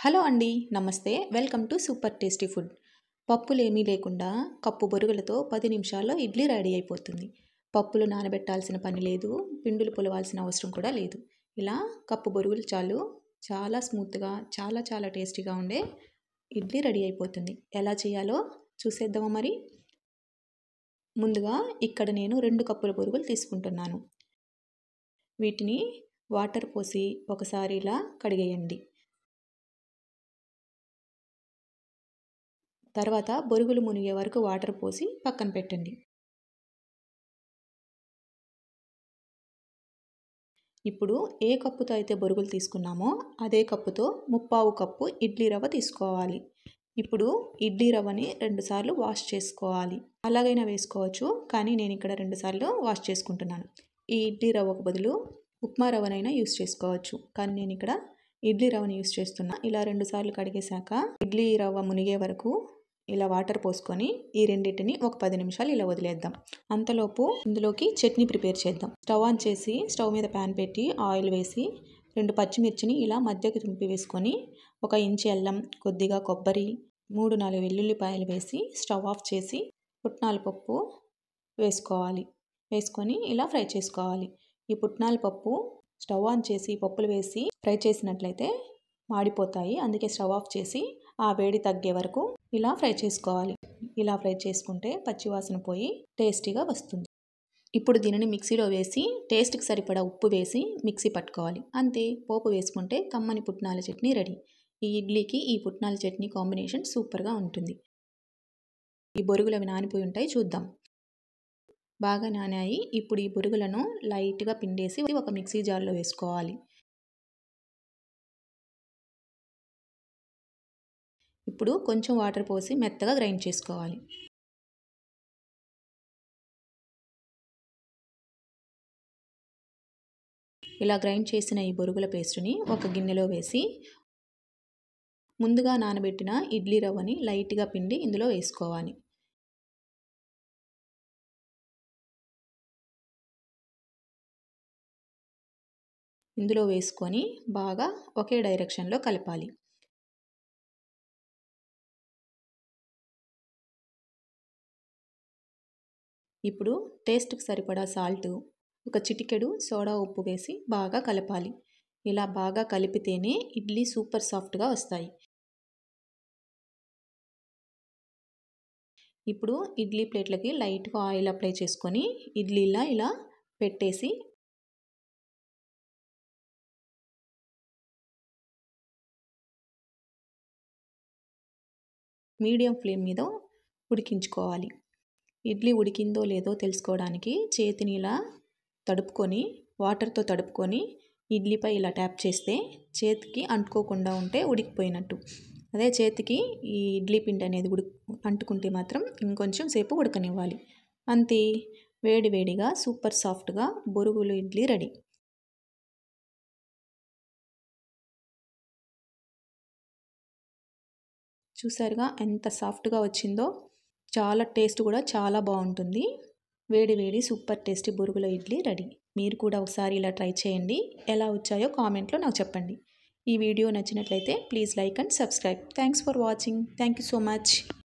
Hello అండి, నమస్తే. Welcome to super tasty food. పప్పులేమీ లేకుండా కప్పు బొరుగులతో 10 నిమిషాల్లో ఇడ్లీ రెడీ అయిపోతుంది. పప్పులు నానబెట్టాల్సిన పని లేదు, పిండులు పులవాల్సిన అవసరం కూడా లేదు. ఇలా కప్పు బొరుగులు చాలు, చాలా స్మూత్గా, చాలా టేస్టీగా ఉండే ఇడ్లీ రెడీ అయిపోతుంది. ఎలా చేయాలో చూసేద్దామా మరి? ముందుగా ఇక్కడ నేను 2 కప్పుల బొరుగులు తీసుకుంటున్నాను. వీటిని వాటర్ పోసి ఒకసారి ఇలా కడిగేయండి. తర్వాత బొరుగులు మునిగే వరకు వాటర్ పోసి పక్కన పెట్టండి. ఇప్పుడు ఏ కప్పుతో అయితే బొరుగులు తీసుకున్నామో అదే కప్పుతో 3/4 కప్పు ఇడ్లీ రవ్వ తీసుకోవాలి. ఇప్పుడు ఇడ్లీ రవ్వని 2 సార్లు వాష్ చేసుకోవాలి. అలాగైనా వేసుకోవచ్చు, కానీ నేను ఇక్కడ 2 సార్లు వాష్ చేసుకుంటున్నాను. ఈ ఇడ్లీ రవ్వకు బదులు ఉప్మా రవ్వనైనా యూస్ చేసుకోవచ్చు, కానీ నేను ఇక్కడ ఇడ్లీ రవ్వని యూస్ చేస్తున్నా. ఇలా 2 సార్లు కడిగేశాక ఇడ్లీ రవ్వ మునిగే వరకు ఇలా వాటర్ పోసుకొని ఈ రెండింటిని ఒక 10 నిమిషాలు ఇలా వదిలేద్దాం. అంతలోపు ఇందులోకి చట్నీ ప్రిపేర్ చేద్దాం. స్టవ్ ఆన్ చేసి స్టవ్ మీద ప్యాన్ పెట్టి ఆయిల్ వేసి 2 పచ్చిమిర్చిని ఇలా మధ్యకి తుంపి వేసుకొని 1 ఇంచు అల్లం, కొద్దిగా కొబ్బరి, 3-4 వెల్లుల్లిపాయలు వేసి స్టవ్ ఆఫ్ చేసి పుట్నాల పప్పు వేసుకోవాలి. వేసుకొని ఇలా ఫ్రై చేసుకోవాలి. ఈ పుట్నాల పప్పు స్టవ్ ఆన్ చేసి పప్పులు వేసి ఫ్రై చేసినట్లయితే మాడిపోతాయి. అందుకే స్టవ్ ఆఫ్ చేసి ఆ వేడి తగ్గే వరకు ఇలా ఫ్రై చేసుకోవాలి. ఇలా ఫ్రై చేసుకుంటే పచ్చివాసన పోయి టేస్టీగా వస్తుంది. ఇప్పుడు దీనిని మిక్సీలో వేసి టేస్ట్కి సరిపడా ఉప్పు వేసి మిక్సీ పట్టుకోవాలి. అంతే, పోపు వేసుకుంటే కమ్మని పుట్నాల చట్నీ రెడీ. ఈ ఇడ్లీకి ఈ పుట్నాల చట్నీ కాంబినేషన్ సూపర్గా ఉంటుంది. ఈ బొరుగులు అవి నానిపోయి ఉంటాయి, చూద్దాం. బాగా నానాయి. ఇప్పుడు ఈ బొరుగులను లైట్గా పిండేసి ఒక మిక్సీ జార్లో వేసుకోవాలి. ఇప్పుడు కొంచెం వాటర్ పోసి మెత్తగా గ్రైండ్ చేసుకోవాలి. ఇలా గ్రైండ్ చేసిన ఈ బొరుగుల పేస్టుని ఒక గిన్నెలో వేసి ముందుగా నానబెట్టిన ఇడ్లీ రవ్వని లైట్గా పిండి ఇందులో వేసుకోవాలి. ఇందులో వేసుకొని బాగా ఒకే డైరెక్షన్లో కలపాలి. ఇప్పుడు టేస్ట్కి సరిపడా సాల్ట్, ఒక చిటికెడు సోడా ఉప్పు వేసి బాగా కలపాలి. ఇలా బాగా కలిపితేనే ఇడ్లీ సూపర్ సాఫ్ట్గా వస్తాయి. ఇప్పుడు ఇడ్లీ ప్లేట్లకి లైట్గా ఆయిల్ అప్లై చేసుకొని ఇడ్లీలా ఇలా పెట్టేసి మీడియం ఫ్లేమ్ మీద ఉడికించుకోవాలి. ఇడ్లీ ఉడికిందో లేదో తెలుసుకోవడానికి చేతిని ఇలా తడుపుకొని వాటర్తో తడుపుకొని ఇడ్లీపై ఇలా ట్యాప్ చేస్తే చేతికి అంటుకోకుండా ఉంటే ఉడికిపోయినట్టు. అదే చేతికి ఈ ఇడ్లీ పిండి అనేది అంటుకుంటే మాత్రం ఇంకొంచెం సేపు ఉడకనివ్వాలి. అంతే, వేడివేడిగా సూపర్ సాఫ్ట్గా బొరుగులు ఇడ్లీ రెడీ. చూసారుగా ఎంత సాఫ్ట్గా వచ్చిందో. చాలా టేస్ట్ కూడా చాలా బాగుంటుంది. వేడి సూపర్ టేస్టీ బొరుగుల ఇడ్లీ రెడీ. మీరు కూడా ఒకసారి ఇలా ట్రై చేయండి. ఎలా వచ్చాయో కామెంట్లో నాకు చెప్పండి. ఈ వీడియో నచ్చినట్లయితే please like and subscribe. Thanks for watching. Thank you so much.